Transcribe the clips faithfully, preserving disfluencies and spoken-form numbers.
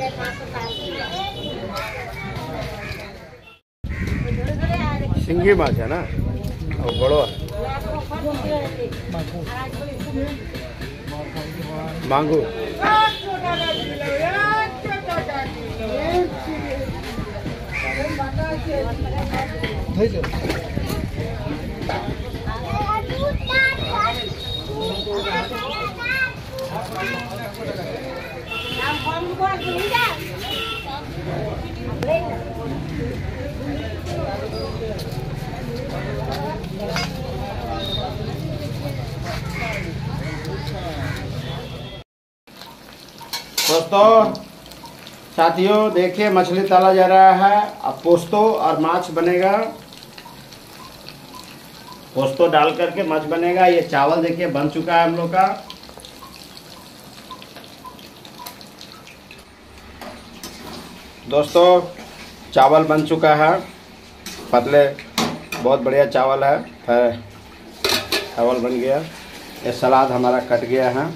सिंगी माछ है ना और बड़ो मांगू दोस्तों साथियों देखिए मछली तला जा रहा है। अब पोस्तो और माछ बनेगा। पोस्तो डाल करके माछ बनेगा। ये चावल देखिए बन चुका है हम लोग का। दोस्तों चावल बन चुका है, पतले बहुत बढ़िया चावल है। चावल बन गया। ये सलाद हमारा कट गया है,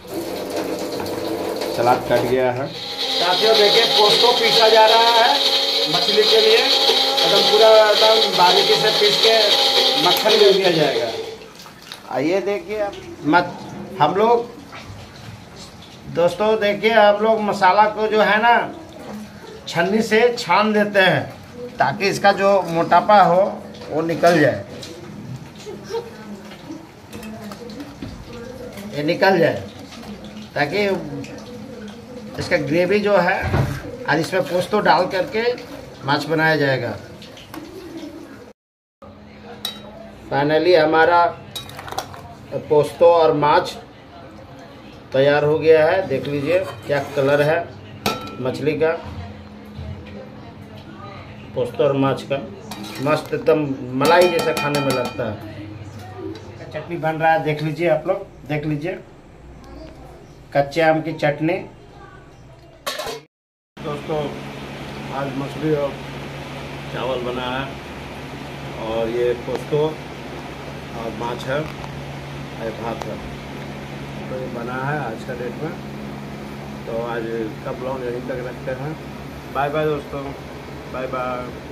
सलाद कट गया है। साथियों देखिए पोस्तो पीसा जा रहा है मछली के लिए। एकदम पूरा एकदम बारीकी से पीस के मक्खन ले दिया जाएगा। आइए देखिए मत हम लोग दोस्तों देखिए हम लोग मसाला को जो है ना छन्नी से छान देते हैं ताकि इसका जो मोटापा हो वो निकल जाए, ये निकल जाए ताकि इसका ग्रेवी जो है आज इसमें पोस्तो डाल करके माछ बनाया जाएगा। फाइनली हमारा पोस्तो और माछ तैयार हो गया है। देख लीजिए क्या कलर है मछली का, पोस्तो और माछ का। मस्त एकदम मलाई जैसा खाने में लगता है। चटनी बन रहा है, देख लीजिए आप लोग, देख लीजिए कच्चे आम की चटनी। दोस्तों आज मछली और चावल बना है और ये पोस्तो और माछ है और भात है, तो ये बना है आज का डेट में। तो आज का ब्लॉग यहीं तक रखते हैं। बाय बाय दोस्तों, बाय बाय।